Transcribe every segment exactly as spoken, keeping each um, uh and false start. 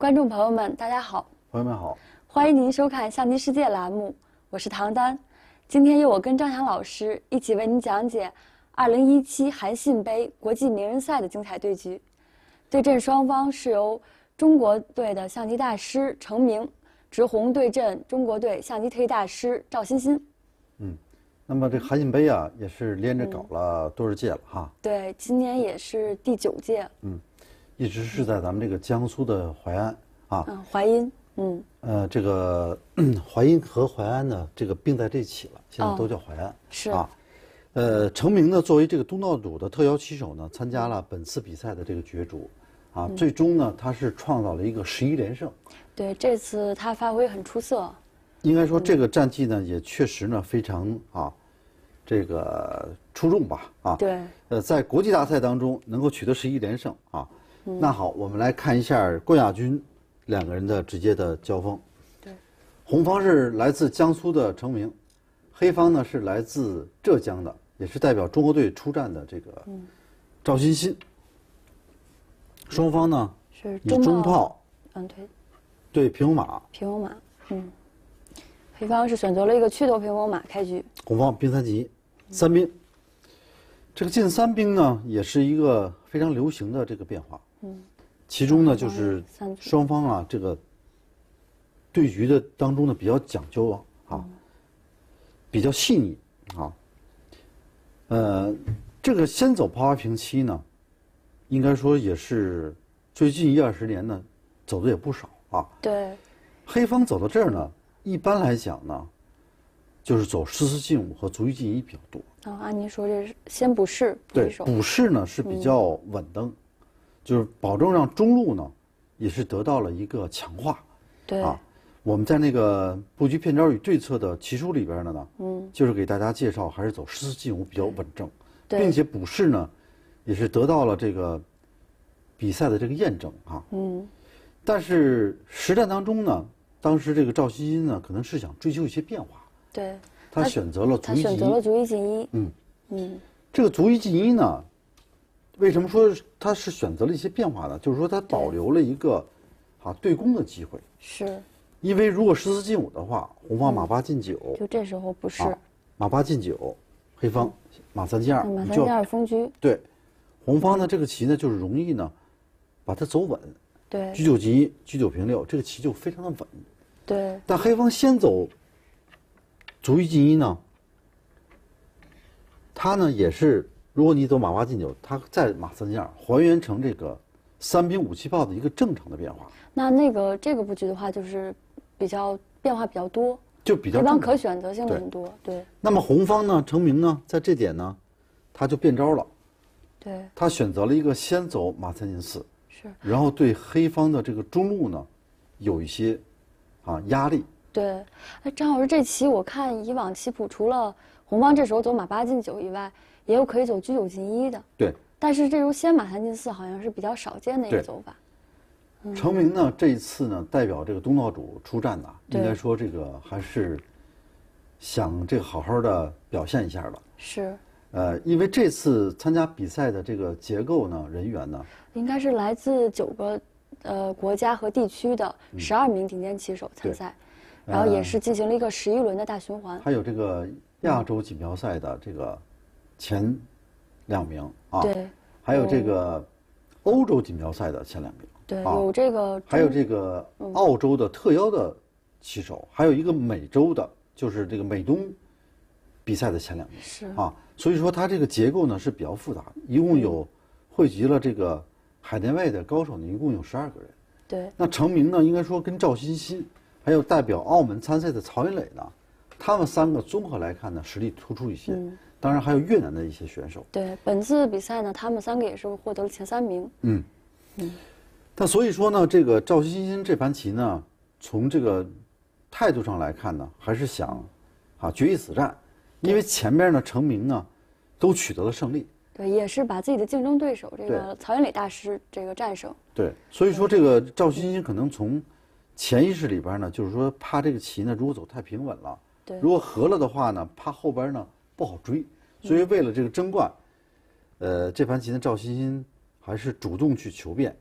观众朋友们，大家好！ 朋友们好， 欢迎您收看《象棋世界》栏目，我是唐丹。今天由我跟张翔老师一起为您讲解二零一七韩信杯国际名人赛的精彩对局。对阵双方是由中国队的象棋大师程明执红对阵中国队象棋特技大师赵欣欣。 嗯，那么这个韩信杯啊，也是连着搞了多少届了哈？ 对，今年也是第九届。 嗯，一直是在咱们这个江苏的淮安啊。 嗯，淮阴。嗯。 呃，这个淮阴和淮安呢，这个并在这一起了，现在都叫淮安。 哦、是啊。呃，程明呢，作为这个东道主的特邀棋手呢，参加了本次比赛的这个角逐，啊， 嗯、 最终呢，他是创造了一个十一连胜。 对，这次他发挥很出色。 应该说，这个战绩呢，也确实呢非常啊，这个出众吧啊。 对。 呃，在国际大赛当中能够取得十一连胜啊。嗯、那好，我们来看一下冠亚军两个人的直接的交锋。 对。 红方是来自江苏的程明，黑方呢是来自浙江的，也是代表中国队出战的这个赵欣欣。双方呢是以中炮， 嗯对， 对平衡马。 平衡马，嗯。黑方是选择了一个曲头平衡马开局。 红方兵三进，三兵。这个进三兵呢，也是一个非常流行的这个变化。嗯。其中呢，就是双方啊，这个对局的当中呢比较讲究啊，啊，比较细腻啊。呃，这个先走炮八平七呢，应该说也是最近一二十年呢走的也不少啊。 对。 黑方走到这儿呢。一般来讲呢，就是走士四进五和卒一进一比较多。 啊、哦，按您说这是先补士， 对，补士呢是比较稳当，嗯、就是保证让中路呢也是得到了一个强化。 对啊，我们在那个布局骗招与对策的奇书里边的呢，嗯，就是给大家介绍还是走士四进五比较稳正，并且补士呢也是得到了这个比赛的这个验证啊。嗯，但是实战当中呢。当时这个赵欣欣呢，可能是想追求一些变化， 对， 他选择了卒一进一。 他选择了卒一进一。 嗯嗯，这个卒一进一呢，为什么说他是选择了一些变化呢？就是说他保留了一个啊对攻的机会。 是。 因为如果士四进五的话，红方马八进九， 嗯、就这时候不是、 啊、马八进九，黑方马三进二， 马三进二封车。 对，红方呢这个棋呢就是容易呢把它走稳。 对。 车九进一，车九平六，这个棋就非常的稳。 对， 但黑方先走卒一进一呢，他呢也是，如果你走马八进九，他在马三进二还原成这个三兵五七炮的一个正常的变化。 那那个这个布局的话，就是比较变化比较多， 就比较黑方可选择性的很多。对。对那么红方呢，程明呢，在这点呢，他就变招了。 对。 他选择了一个先走马三进四， 是， 然后对黑方的这个中路呢，有一些。啊，压力。 对，哎，张老师，这棋我看以往棋谱，除了红方这时候走马八进九以外，也有可以走车九进一的。 对。 但是这时候先马三进四好像是比较少见的一个走法。 嗯、程明呢，这一次呢，代表这个东道主出战呢，应该说这个还是想这个好好的表现一下的。 是。 呃，因为这次参加比赛的这个结构呢，人员呢， 应该是来自九个。呃，国家和地区的十二名顶尖棋手参赛，嗯、然后也是进行了一个十一轮的大循环。 还有这个亚洲锦标赛的这个前两名啊， 对， 还有这个欧洲锦标赛的前两名， 对，啊、有这个， 还有这个澳洲的特邀的棋手，嗯、还有一个美洲的，就是这个美东比赛的前两名， 是啊，所以说它这个结构呢是比较复杂，一共有汇集了这个。海内外的高手呢，一共有十二个人。 对。 那程明呢，应该说跟赵欣欣，还有代表澳门参赛的曹云磊呢，他们三个综合来看呢，实力突出一些。嗯。当然还有越南的一些选手。 对，本次比赛呢，他们三个也是获得了前三名。 嗯。嗯。但所以说呢，这个赵欣欣这盘棋呢，从这个态度上来看呢，还是想啊决一死战，因为前面呢程明呢，都取得了胜利。 对，也是把自己的竞争对手这个曹云磊大师这个战胜。 对，所以说这个赵欣欣可能从潜意识里边呢，就是说怕这个棋呢，如果走太平稳了， 对， 如果和了的话呢，怕后边呢不好追，所以为了这个争冠，呃，这盘棋呢，赵欣欣还是主动去求变，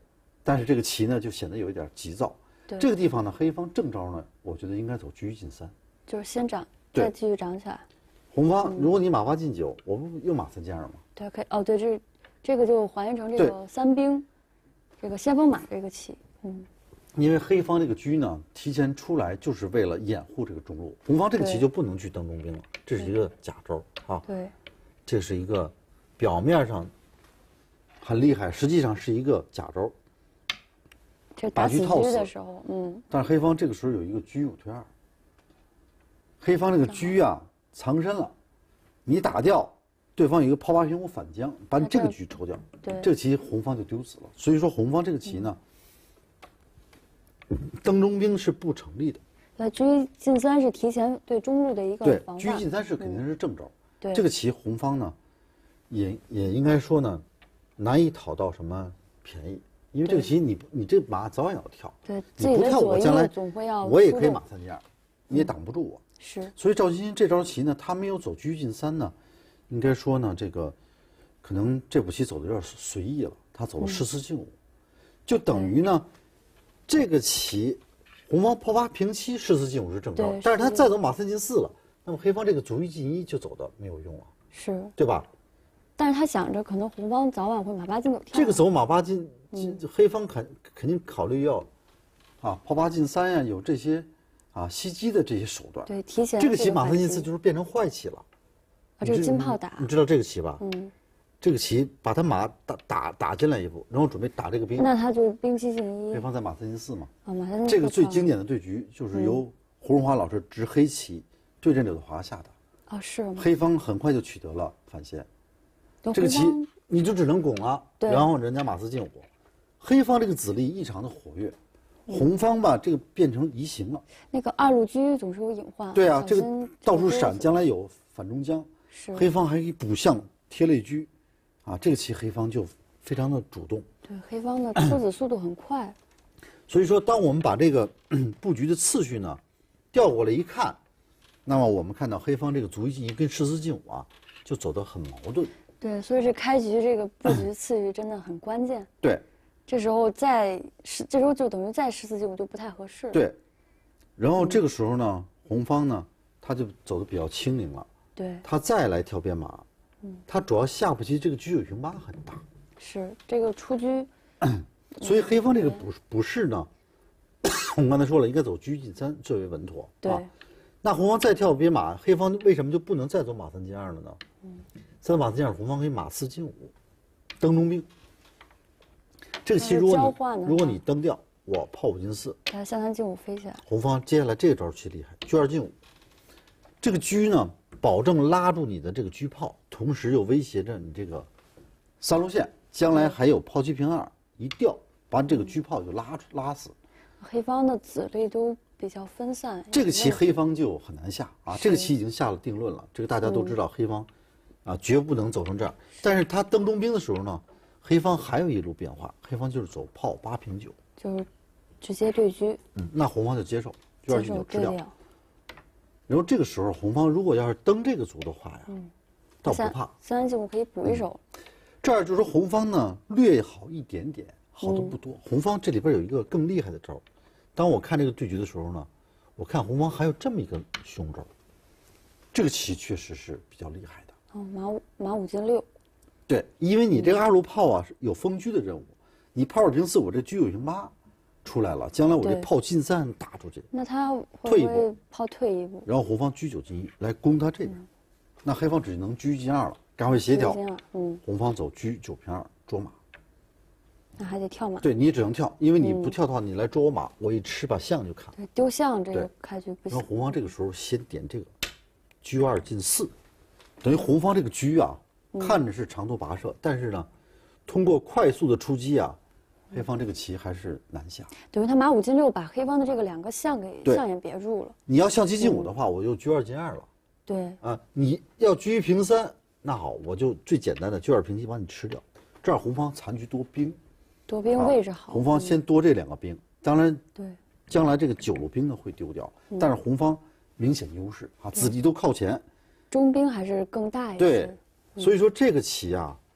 但是这个棋呢就显得有一点急躁。 对， 这个地方呢，黑方正招呢，我觉得应该走车进三， 就是先长，再继续长起来。 红方，如果你马八进九，我不又马三进二吗？ 对，可以。哦，对，这这个就还原成这个三兵，这个先锋马这个棋。嗯， 因为黑方这个车呢提前出来，就是为了掩护这个中路，红方这个棋就不能去登中兵了，这是一个假招啊。 对， 这是一个表面上很厉害，实际上是一个假招。 这打死车的时候，嗯。 但是黑方这个时候有一个车五退二，黑方这个车啊藏身了，你打掉，对方有一个炮八平五反将，把你这个车抽掉， 对， 这个棋红方就丢死了。所以说红方这个棋呢，嗯、登中兵是不成立的。 那车进三是提前对中路的一个防范。 对，车进三是肯定是正招。 嗯、对， 这个棋红方呢，也也应该说呢，难以讨到什么便宜。因为这个棋你你这马早晚要跳， 对， 你不跳我将来总会要我也可以马三进二，你也挡不住我。 是， 所以赵金星这招棋呢，他没有走车进三呢，应该说呢，这个可能这步棋走的有点随意了，他走了士四进五，就等于呢，这个棋红方炮八平七，士四进五是正招，但是他再走马三进四了，那么黑方这个卒一进一就走的没有用了， 是对吧？ 但是他想着可能红方早晚会马八进九跳， 这个走马八进。嗯、黑方肯肯定考虑要，啊，炮八进三呀，有这些，啊，袭击的这些手段。 对，提前这个棋马三进四就是变成坏棋了。 啊，这是金炮打。 你知道这个棋吧？ 嗯。 这个棋把他马打打打进来一步，然后准备打这个兵。 那他就兵七进一。 黑方在马三进四嘛。 啊，马三进四。 这个最经典的对局就是由胡荣华老师执黑棋对阵柳德华下的。 啊，是吗？ 黑方很快就取得了反先。这个棋你就只能拱了，然后人家马四进五。黑方这个子力异常的活跃，红方吧，这个变成移形了。 那个二路车总是有隐患。 对啊，这个到处闪，将来有反中将。 是。 黑方还可以补象贴肋车，啊，这个棋黑方就非常的主动。 对，黑方的出子速度很快。 所以说，当我们把这个布局的次序呢调过来一看，那么我们看到黑方这个卒一进一跟士四进五啊，就走得很矛盾。 对，所以这开局这个布局次序真的很关键。 对。 这时候再是这时候就等于再士四进五就不太合适。 对，然后这个时候呢，嗯、红方呢他就走的比较轻灵了。 对， 他再来跳边马，嗯，他主要下步棋这个车九平八很大。 是这个出车， 所以黑方这个不不是呢，我们刚才说了，应该走车进三最为稳妥。 对、 啊，那红方再跳边马，黑方为什么就不能再走马三进二了呢？嗯，再走马三进二，红方可以马四进五，登中兵。这个棋如果你如果你登掉，我炮五进四， 它下三进五飞起来。 红方接下来这个招棋厉害，车二进五，这个车呢保证拉住你的这个车炮，同时又威胁着你这个三路线，将来还有炮七平二，一掉把这个车炮就拉拉死。 黑方的子力都比较分散， 这个棋黑方就很难下啊，这个棋已经下了定论了，这个大家都知道，黑方啊绝不能走成这样。但是他登中兵的时候呢？黑方还有一路变化，黑方就是走炮八平九， 就是直接对车。 嗯，那红方就接受，车二进九吃掉。 掉然后这个时候，红方如果要是登这个卒的话呀，嗯，倒不怕， 三三进五可以补一手。 嗯、这儿就是说红方呢略好一点点，好的不多。嗯、红方这里边有一个更厉害的招，当我看这个对局的时候呢，我看红方还有这么一个凶招，这个棋确实是比较厉害的。 哦，马五马五进六。 对，因为你这个二路炮啊是有封车的任务，你炮二平四，我这车九平八出来了，将来我这炮进三打出去， 那他退一步， 炮退一步， 然后红方车九进一来攻他这边，嗯、那黑方只能车进二了，赶快协调， 嗯， 红方走车九平二捉马， 那还得跳马， 对你只能跳，因为你不跳的话，你来捉我马，我一吃把象就砍， 对，丢象这个开局不行。 然后红方这个时候先点这个车二进四，等于红方这个车啊。看着是长途跋涉，但是呢，通过快速的出击啊，黑方这个棋还是难下。 等于他马五进六，把黑方的这个两个象给象也别住了。 你要象七进五的话，我就车二进二了。 对啊，你要车一平三，那好，我就最简单的车二平七把你吃掉。这样红方残局多兵， 多兵位置好。 红方先多这两个兵，当然对， 将来这个九路兵呢会丢掉，但是红方明显优势啊，子弟都靠前， 中兵还是更大一些。 对。所以说这个棋啊，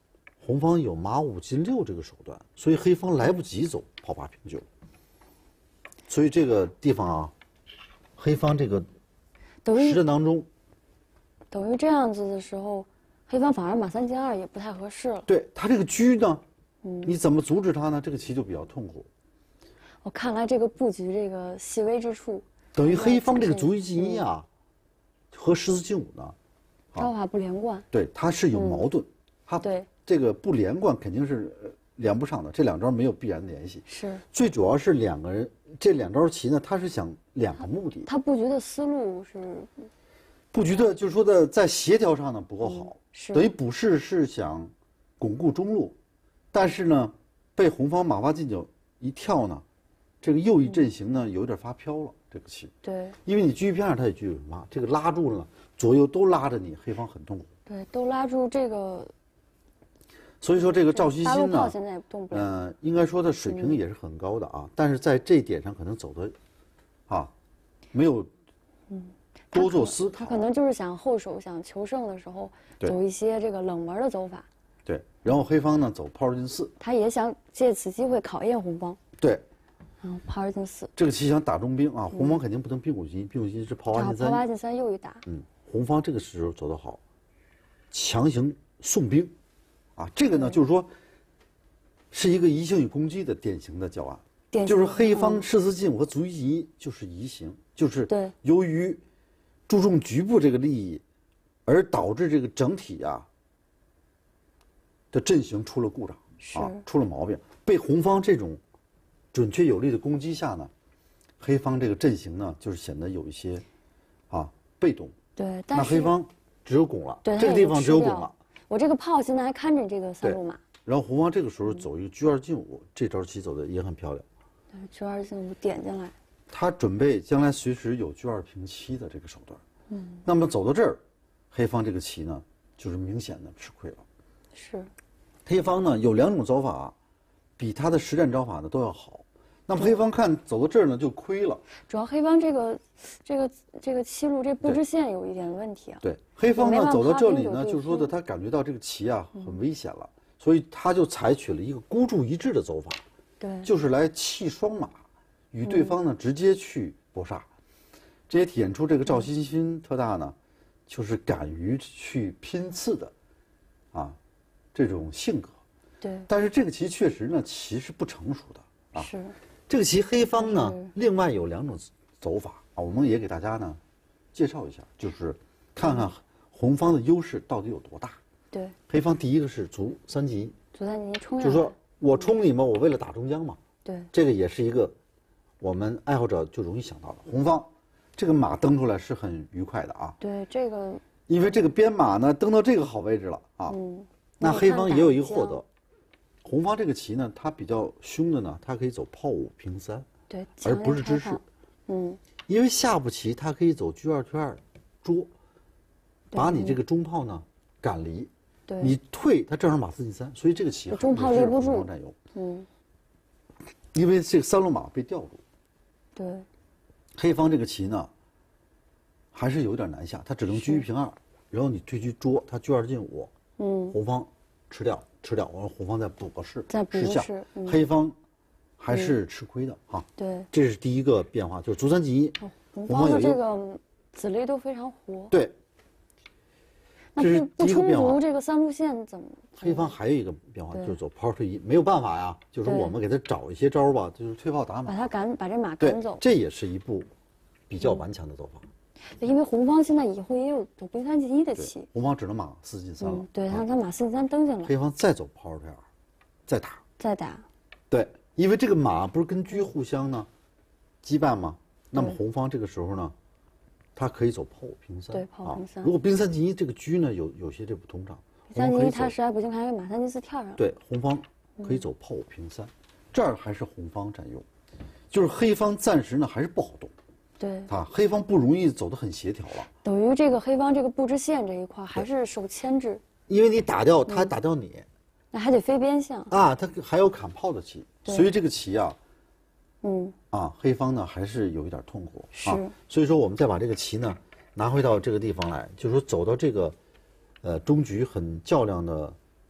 红方有马五进六这个手段，所以黑方来不及走炮八平九。所以这个地方啊，黑方这个实战当中， 等于这样子的时候，黑方反而马三进二也不太合适了。 对他这个车呢，嗯，你怎么阻止他呢？这个棋就比较痛苦。 我看来这个布局这个细微之处， 等于黑方这个卒一进一啊，嗯、和十四进五呢， 招法不连贯。 对，它是有矛盾，它对这个不连贯肯定是连不上的，这两招没有必然的联系。 是， 最主要是两个人这两招棋呢，他是想两个目的。 他布局的思路是， 布局的就是说的在协调上呢不够好， 嗯、是等于卜筮是想巩固中路，但是呢，被红方马八进九一跳呢。这个右翼阵型呢，有点发飘了。这个棋， 对， 因为你车一平二，它也车有马，这个拉住了，左右都拉着你，黑方很痛苦。 对，都拉住这个。 所以说，这个赵西新呢， 现在也动不了。嗯、呃，应该说他水平也是很高的啊，嗯、但是在这一点上可能走的，啊，没有，嗯，多做思考。 他可能就是想后手想求胜的时候，走一些这个冷门的走法。 对，然后黑方呢走炮二进四， 他也想借此机会考验红方。 对， 然后炮二进四， 这个棋想打中兵啊，红方肯定不能兵五进一，兵五进一是炮八进三， 炮八进三又一打。 嗯，红方这个时候走得好，强行送兵，啊，这个呢就是说，是一个移形与攻击的典型的教案，就是黑方士四进五和卒一进一就是移形，就是对， 由于注重局部这个利益，而导致这个整体啊的阵型出了故障，啊，出了毛病，被红方这种准确有力的攻击下呢，黑方这个阵型呢，就是显得有一些，啊，被动。 对， 那黑方只有拱了， 对， 这个地方只有拱了。 我这个炮现在还看着这个三路马。 然后红方这个时候走一个车二进五，这招棋走的也很漂亮。 对，车二进五点进来。 他准备将来随时有车二平七的这个手段。嗯。那么走到这儿，黑方这个棋呢，就是明显的吃亏了。 是。 黑方呢有两种招法，比他的实战招法呢都要好。那么黑方看走到这儿呢就亏了。 主要黑方这个这个这个棋路这布置线有一点问题啊。 对，黑方呢走到这里呢，就是说的他感觉到这个棋啊很危险了，所以他就采取了一个孤注一掷的走法。 对， 就是来弃双马，与对方呢直接去搏杀。这也体现出这个赵西新特大呢，就是敢于去拼刺的，啊，这种性格。 对。 但是这个棋确实呢，棋是不成熟的。啊， 是这个棋黑方呢，另外有两种走法啊，我们也给大家呢介绍一下，就是看看红方的优势到底有多大。 对， 黑方第一个是卒三进一， 卒三进一冲， 就是说我冲你嘛，我为了打中将嘛。 对， 这个也是一个我们爱好者就容易想到的。红方这个马登出来是很愉快的啊。 对，这个因为这个边马呢登到这个好位置了啊。嗯，那黑方也有一个获得。红方这个棋呢，它比较凶的呢，它可以走炮五平三， 对， 而不是知识。嗯，因为下步棋它可以走车二退二捉，把你这个中炮呢赶离。 对， 你退，它正好马四进三，所以这个棋中炮立不住。 占优。 嗯， 因为这个三路马被吊住。 对， 黑方这个棋呢，还是有点难下，它只能车一平二，然后你退车捉，它车二进五。嗯，红方吃掉。吃掉，完了红方再补个士， 再补下， 嗯、 黑方还是吃亏的哈、 嗯。对， 这是第一个变化，就是卒三进一。 哦、红方的这个子力都非常活。 对。 那不不充足这个三路线怎么？ 黑方还有一个变化，就是走炮退一，没有办法呀，就是我们给他找一些招吧，就是退炮打马， 把他赶，把这马赶走。 这也是一步比较顽强的走法。 嗯因为红方现在以后也有走兵三进一的棋， 红方只能马四进三了。 嗯、对，让他马四进三登进来。 黑方再走炮二退二，再打。 再打。 对，因为这个马不是跟车互相呢羁绊吗？那么红方这个时候呢，他可以走炮五平三。 对，炮平三。 如果兵三进一，这个车呢有有些这不通畅。 三进一他实在不行，还有马三进四跳上。 对，红方可以走炮五平三，这儿还是红方占优，就是黑方暂时呢还是不好动。 对， 啊，黑方不容易走得很协调了。 等于这个黑方这个布置线这一块还是受牵制， 因为你打掉他，打掉你， 那还得飞边象啊，他还有砍炮的棋，所以这个棋啊，嗯，啊，黑方呢还是有一点痛苦啊。所以说我们再把这个棋呢拿回到这个地方来，就是说走到这个，呃，终局很较量的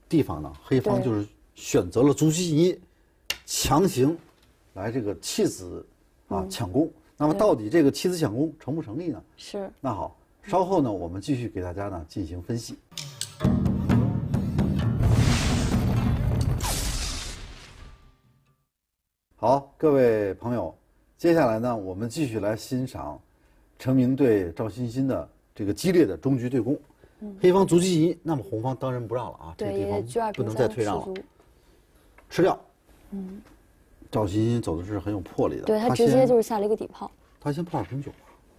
地方呢，黑方就是选择了卒棋仪，强行来这个弃子啊、嗯、抢攻。那么到底这个弃子抢攻成不成立呢？ 是。 那好，稍后呢，我们继续给大家呢进行分析。好，各位朋友，接下来呢，我们继续来欣赏程明对赵欣欣的这个激烈的终局对攻。嗯、黑方卒棋仪，那么红方当仁不让了啊，这个地方不能再退让了，吃掉。嗯，赵欣欣走的是很有魄力的， 对他直接就是下了一个底炮。 他先炮二平九吧。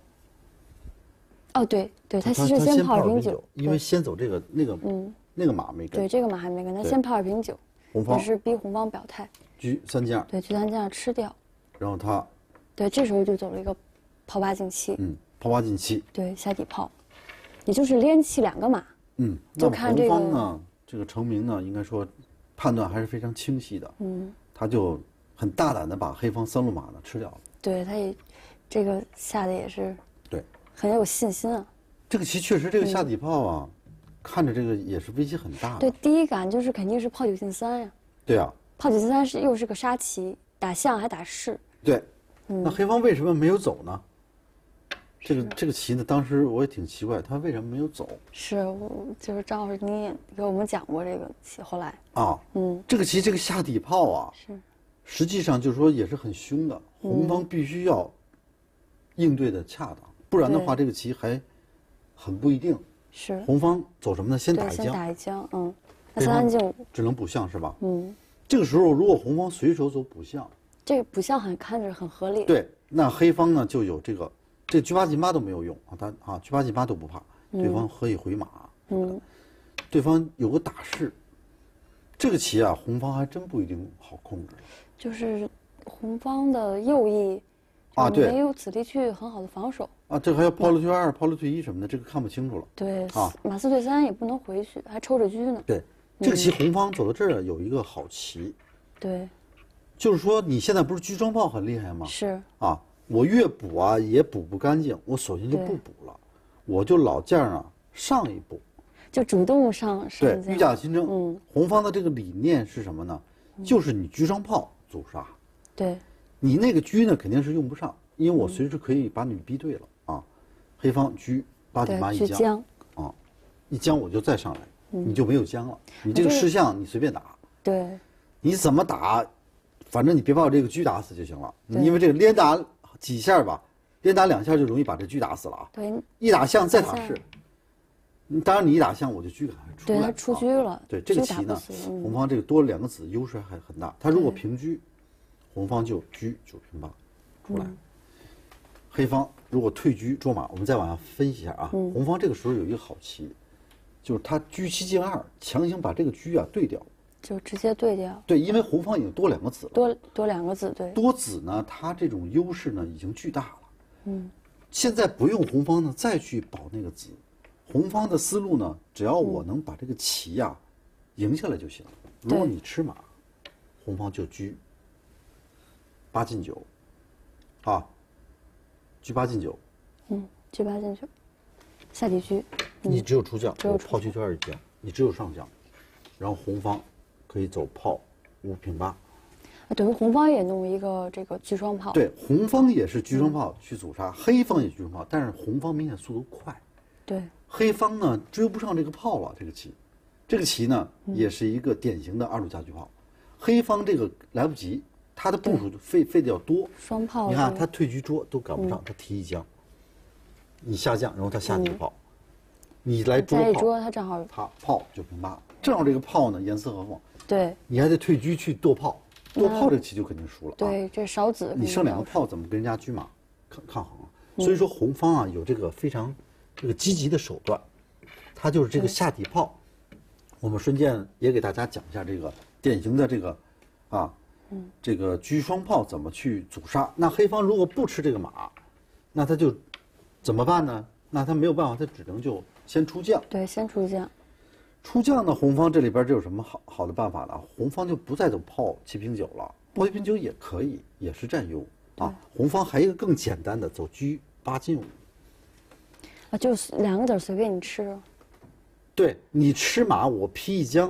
哦，对对，他其实先炮二平九， 因为先走这个那个嗯那个马没跟。 对，这个马还没跟，他先炮二平九， 红方也是逼红方表态。 车三将。 对，车三将吃掉。 然后他。 对，这时候就走了一个炮八进七。 嗯，炮八进七。 对，下底炮，也就是连弃两个马。 嗯， 就看这个。 红方呢，这个程明呢，应该说判断还是非常清晰的。嗯，他就很大胆的把黑方三路马呢吃掉了。 对，他也这个下的也是对， 很有信心啊。 这个棋确实，这个下底炮啊，嗯、看着这个也是威胁很大的。 对，第一感就是肯定是炮九进三呀。 对啊， 炮九进三是又是个杀棋，打象还打士。 对，嗯、那黑方为什么没有走呢？这个这个棋呢，当时我也挺奇怪，他为什么没有走？ 是，我就是张老师你也给我们讲过这个棋，后来啊，嗯，这个棋这个下底炮啊， 是， 实际上就是说也是很凶的，红方必须要应对的恰当，不然的话这个棋还很不一定。 是， 红方走什么呢？先打一将， 先打一将，嗯，那三进五只能补象是吧？ 嗯， 这个时候如果红方随手走补象， 这个补象很看着很合理。 对，那黑方呢就有这个。这车八进八都没有用啊，他啊车八进八都不怕，对方何以回马？嗯，对方有个打士，这个棋啊，红方还真不一定好控制。 就是红方的右翼啊，对， 没有子力去很好的防守啊，这还要炮六退二、炮六退一什么的，这个看不清楚了。 对啊，马四退三也不能回去，还抽着车呢。 对，这个棋红方走到这儿有一个好棋。 对， 就是说你现在不是车双炮很厉害吗？ 是啊。我越补啊也补不干净，我索性就不补了，我就老将啊上一步， 就主动上上。 对，御驾亲征。嗯，红方的这个理念是什么呢？嗯、就是你车双炮阻杀。 对， 你那个车呢肯定是用不上，因为我随时可以把你逼对了、嗯、啊。黑方车八进八一将啊，一将我就再上来，嗯、你就没有将了。你这个士象你随便打， 对， 你怎么打，反正你别把我这个车打死就行了，因为这个连打。几下吧，连打两下就容易把这车打死了啊！ 对， 一打象再打士，当然你一打象我就车赶快出来， 对，他出车了。 对这个棋呢，红方这个多了两个子，优势还很大。他如果平车，红方就车九平八出来。黑方如果退车捉马，我们再往下分析一下啊。红方这个时候有一个好棋，就是他车七进二，强行把这个车啊对掉。 就直接对掉。 对，因为红方已经多两个子了。 多多两个子，对。 多子呢，它这种优势呢已经巨大了。嗯。现在不用红方呢再去保那个子，红方的思路呢，只要我能把这个棋呀、啊、赢下来就行了。如果你吃马，红方就车八进九，啊，车八进九。 嗯，车八进九，下底车。 嗯、你只有出将，我炮车二一将，你只有上将，然后红方。可以走炮五平八， 等于红方也弄一个这个车双炮。 对，红方也是车双炮去阻杀，嗯、黑方也车双炮，但是红方明显速度快。 对， 黑方呢追不上这个炮了。这个棋，这个棋呢、嗯、也是一个典型的二路加车炮。黑方这个来不及，他的部署费费的要多。 双炮， 你看他退车捉都赶不上，嗯、他提一将，你下将，然后他下底炮，嗯、你来捉炮， 捉他正好他炮九平八，正好这个炮呢严丝合缝。 对， 你还得退车去剁炮，剁炮这个棋就肯定输了、啊。 对，这少子， 你剩两个炮怎么跟人家车马抗抗衡啊？嗯、所以说红方啊有这个非常这个积极的手段，它就是这个下底炮。我们顺便也给大家讲一下这个典型的这个啊，嗯，这个车双炮怎么去阻杀。那黑方如果不吃这个马，那他就怎么办呢？那他没有办法，他只能就先出将。 对，先出将。 出将呢，红方这里边就有什么好好的办法呢？红方就不再走炮七平九了，炮七平九也可以，也是占优啊。红方还有一个更简单的，走车八进五。啊， 就是两个子随便你吃。 对你吃马，我劈一将，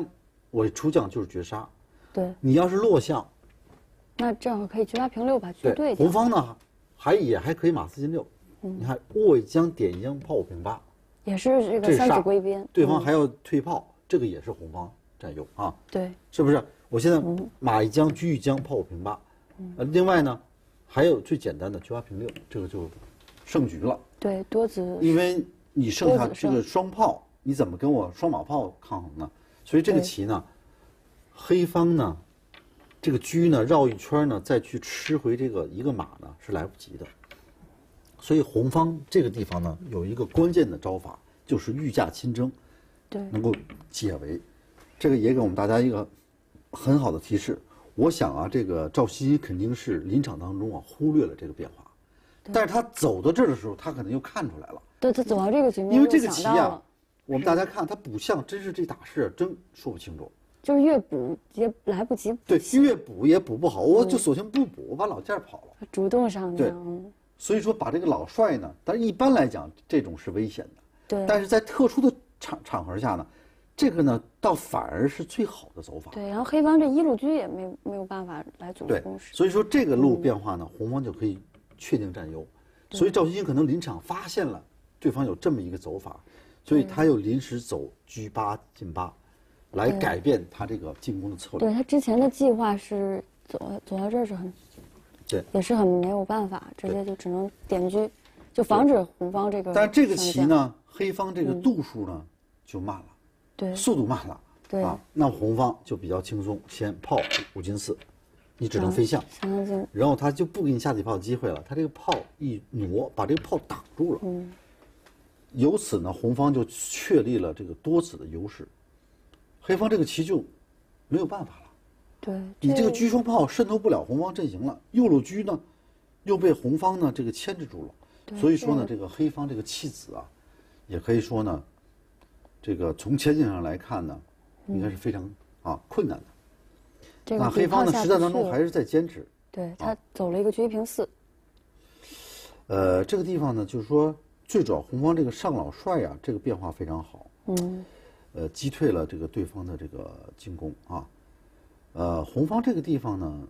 我出将就是绝杀。 对， 你要是落象， 那正好可以车八平六把车对。 红方呢，还也还可以马四进六。嗯、你看卧一将点一将炮五平八， 也是这个三子归边。 对方还要退炮，嗯、这个也是红方占优啊。 对， 是不是？我现在马一将车一将炮五平八，嗯、呃，另外呢，还有最简单的车八平六，这个就胜局了。 对，多子。 因为你剩下这个双炮，你怎么跟我双马炮抗衡呢？所以这个棋呢，黑方呢，这个车呢绕一圈呢，再去吃回这个一个马呢是来不及的。所以红方这个地方呢有一个关键的招法，就是御驾亲征， 对， 能够解围。这个也给我们大家一个很好的提示。我想啊，这个赵西肯定是临场当中啊忽略了这个变化，但是他走到这儿的时候，他可能又看出来了。 对，他走到这个局面， 因为这个棋啊，我们大家看他补象，真是这打势真说不清楚。 就是越补也来不及补。 对，越补也补不好，我就索性不补，我把老件跑了。 主动上对，所以说把这个老帅呢，但是一般来讲这种是危险的。 对， 但是在特殊的场场合下呢，这个呢倒反而是最好的走法。 对，然后黑方这一路车也没没有办法来组织攻势。 所以说这个路变化呢，红方就可以确定占优。所以赵西星可能临场发现了对方有这么一个走法，所以他又临时走车八进八，来改变他这个进攻的策略。 对，他之前的计划是走走到这儿是很， 对， 也是很没有办法，直接就只能点车，就防止红方这个。 但是这个棋呢，黑方这个度数呢、嗯、就慢了， 对， 速度慢了， 对啊，那红方就比较轻松，先炮五进四。你只能飞象， 嗯、 然后他就不给你下底炮机会了。他这个炮一挪，把这个炮挡住了。嗯，由此呢，红方就确立了这个多子的优势，黑方这个棋就没有办法了。 对， 你这个车双炮渗透不了红方阵型了，右路车呢，又被红方呢这个牵制住了。所以说呢，这个黑方这个弃子啊，也可以说呢，这个从前景上来看呢，应该是非常、嗯、啊困难的。那黑方呢，实战当中还是在坚持。 对，他走了一个车一平四。 呃，这个地方呢，就是说，最主要红方这个上老帅啊，这个变化非常好。嗯。呃，击退了这个对方的这个进攻啊。呃，红方这个地方呢，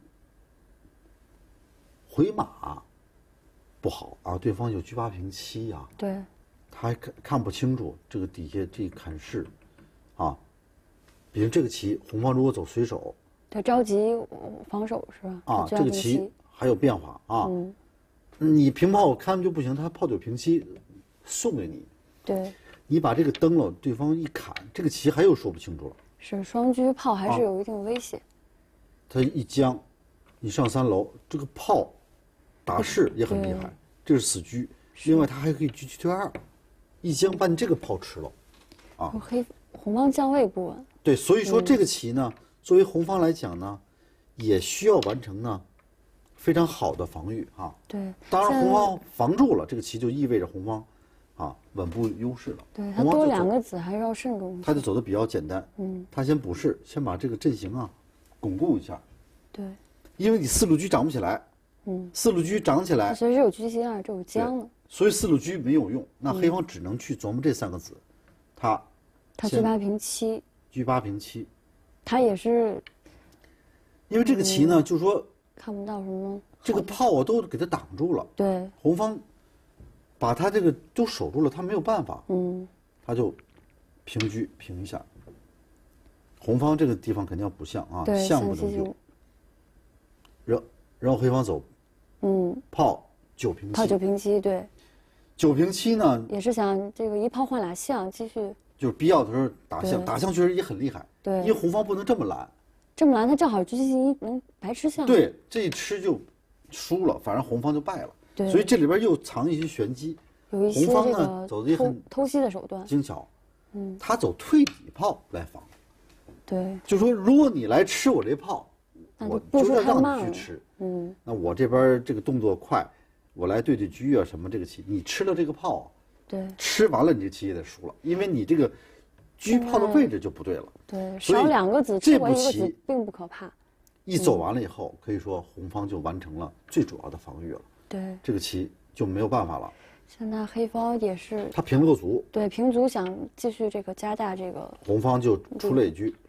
回马不好啊，对方有车八平七啊。 对。 他还看看不清楚这个底下这砍式，啊，比如这个棋，红方如果走随手。 他着急防守是吧？ 啊，这个棋还有变化啊。嗯，你平炮看就不行，他炮九平七送给你。 对。 你把这个登了，对方一砍，这个棋还又说不清楚了。 是双车炮还是有一定威胁。啊、 他一将，你上三楼，这个炮打士也很厉害，这是死车。另外，他还可以车七退二，一将把你这个炮吃了。啊。 黑红方将位不稳。 对，所以说这个棋呢。嗯，作为红方来讲呢，也需要完成呢非常好的防御啊。 对， 当然红方防住了，这个棋就意味着红方啊稳步优势了。 对，他多两个子还是要慎重。 他就走的比较简单，嗯，他先补士，先把这个阵型啊巩固一下。 对， 因为你四路车长不起来，嗯，四路车长起来， 所以这有车七二，这有将了， 所以四路车没有用，那黑方只能去琢磨这三个子，他他车八平七， 车八平七。 他也是， 因为这个棋呢，嗯、就是说看不到什么， 这个炮啊都给他挡住了。 对， 红方把他这个都守住了，他没有办法。嗯，他就平车平一下。红方这个地方肯定要补象啊，象不能丢。然然后黑方走，嗯，炮九平七。 炮九平七，对。 九平七呢， 也是想这个一炮换俩象，继续。 就是必要的时候打象，打象确实也很厉害。 对， 因为红方不能这么拦， 这么拦他正好车七一能白吃象。 对，这一吃就输了，反正红方就败了。对，所以这里边又藏一些玄机。 有一些红方呢走的也很偷袭的手段， 精巧。嗯，他走退底炮来防。 对， 就说如果你来吃我这炮，我就要让你去吃。嗯，那我这边这个动作快，我来对对车啊什么这个棋，你吃了这个炮。 对， 吃完了你这棋也得输了，因为你这个车炮的位置就不对了。 对，少两个子， 这步棋并不可怕。 一走完了以后，可以说红方就完成了最主要的防御了。 对， 这个棋就没有办法了。 现在黑方也是， 他平了个卒。 对，平卒想继续这个加大这个。 红方就出了一车，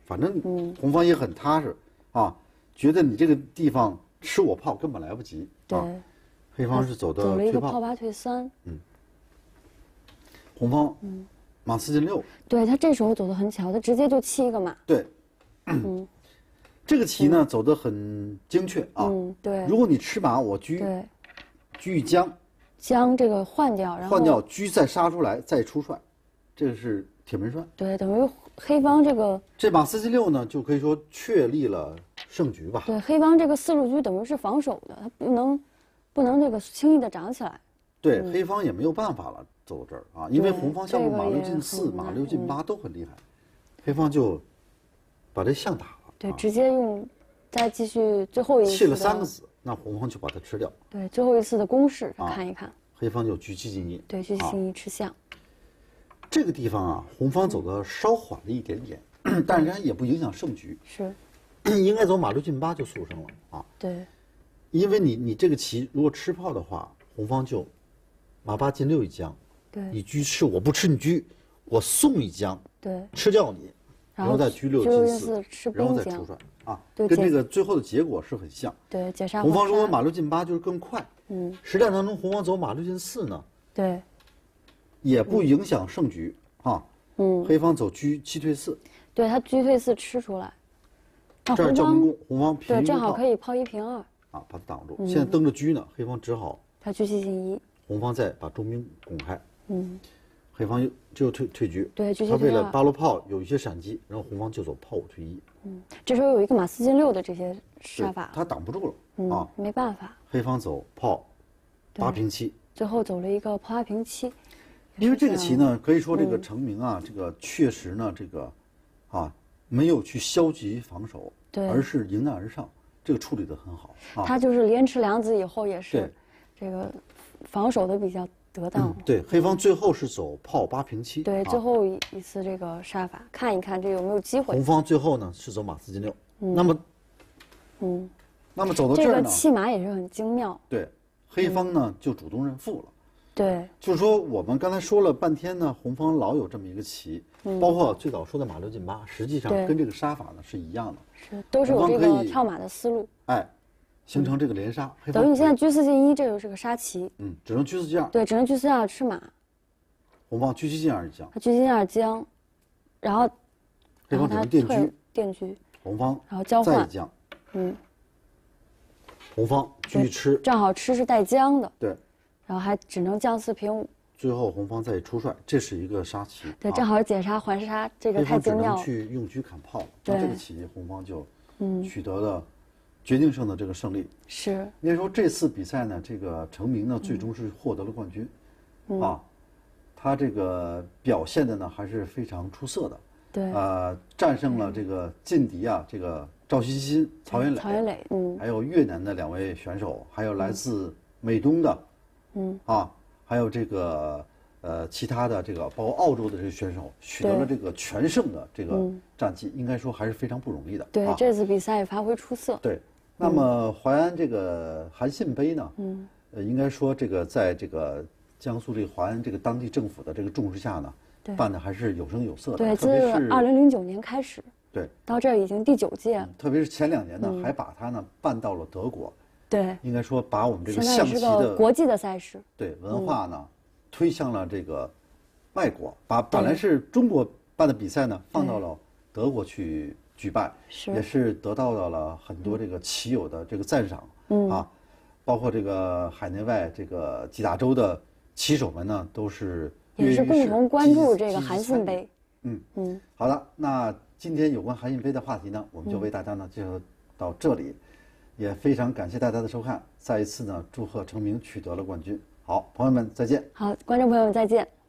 反正红方也很踏实啊，觉得你这个地方吃我炮根本来不及。 对， 啊、黑方是走的走了一个炮炮八退三。 嗯，红方嗯马四进六。 对他这时候走的很巧，他直接就弃一个马。 对，嗯，这个棋呢、嗯、走得很精确啊。 嗯，对。 如果你吃马，我车， 对， 车一将， 将这个换掉，然后换掉车再杀出来再出帅，这个是铁门栓。 对，等于黑方这个这马四进六呢，就可以说确立了胜局吧。 对，黑方这个四路车等于是防守的，他不能不能这个轻易的长起来。 对，嗯、黑方也没有办法了，走到这儿啊，因为红方项目马六进四、 这个、 马六进八都很厉害，嗯、黑方就把这象打了。 对， 啊、 直接用再继续最后一次弃了三个子，那红方就把它吃掉。 对，最后一次的攻势、啊、看一看。 黑方就车七进一。 对，车七进一吃象。 这个地方啊，红方走的稍缓了一点点，嗯、但是也不影响胜局。 是， 应该走马六进八就速胜了啊。 对， 因为你你这个棋如果吃炮的话，红方就马八进六一将， 对， 你车吃我不吃你车，我送一将， 对， 吃掉你，然后再车六进四，然后再出帅啊，跟这个最后的结果是很像。 对，解杀红方如果马六进八就是更快。 嗯， 实战当中红方走马六进四呢， 对， 也不影响胜局啊。 嗯， 黑方走车七退四， 对他车退四吃出来， 这儿将门攻，红方平对，正好可以炮一平二啊，把它挡住。现在蹬着车呢，黑方只好他车七进一。 红方再把中兵拱开， 嗯， 黑方又就退退车， 对， 他为了八路炮有一些闪击，然后红方就走炮五退一， 嗯，这时候有一个马四进六的这些杀法， 他挡不住了， 嗯、 啊， 没办法， 黑方走炮八平七， 最后走了一个炮八平七， 因为这个棋呢，可以说这个成名啊，嗯、这个确实呢，这个啊没有去消极防守， 对， 而是迎难而上，这个处理得很好，啊， 他就是连吃两子以后也是这个。防守的比较得当、 嗯，对，黑方最后是走炮八平七， 对， 啊、 最后一次这个杀法，看一看这有没有机会。 红方最后呢是走马四进六，嗯、那么， 嗯， 那么走到这儿呢， 这个弃马也是很精妙。 对，黑方呢、嗯、就主动认负了。 对， 就是说我们刚才说了半天呢，红方老有这么一个棋，嗯、包括最早说的马六进八，实际上跟这个杀法呢是一样的， 是都是有这个跳马的思路。 哎。形成这个连杀， 等于你现在车四进一，这就是个杀棋。 嗯，只能车四进二。 对，只能车四进二吃马。 红方车七进二一将。 他车七进二将，然后，然后他电车， 电车。 红方然后交换再一将。 嗯。 红方车吃， 正好吃是带将的。 对。 然后还只能将四平五。 最后红方再出帅，这是一个杀棋。 对，正好解杀还杀，这个太精妙了。 黑方只能去用车砍炮，那这个棋红方就取得了。决定性的这个胜利是， 应该说这次比赛呢，这个成名呢最终是获得了冠军，嗯、啊，他这个表现的呢还是非常出色的， 对， 呃，战胜了这个劲敌啊，这个赵欣欣、曹元磊， 曹元磊，嗯， 还有越南的两位选手，还有来自美东的，嗯，啊，还有这个呃其他的这个包括澳洲的这些选手，取得了这个全胜的这个战绩，应该说还是非常不容易的。 对，这次比赛也发挥出色。 对。那么淮安这个韩信杯呢，嗯，呃，应该说这个在这个江苏这个淮安这个当地政府的这个重视下呢，办的还是有声有色的。 对，自二零零九年开始， 对， 到这儿已经第九届了。 特别是前两年呢，还把它呢办到了德国。 对， 应该说把我们这个象棋的国际的赛事， 对文化呢，推向了这个外国，把本来是中国办的比赛呢，放到了德国去。举办也是得到了很多这个棋友的这个赞赏，嗯啊，包括这个海内外这个几大洲的棋手们呢，都是也是共同关注这个韩信杯。 嗯嗯，好了，那今天有关韩信杯的话题呢，我们就为大家呢介绍到这里，也非常感谢大家的收看，再一次呢祝贺成名取得了冠军。好，朋友们再见。 好，观众朋友们再见。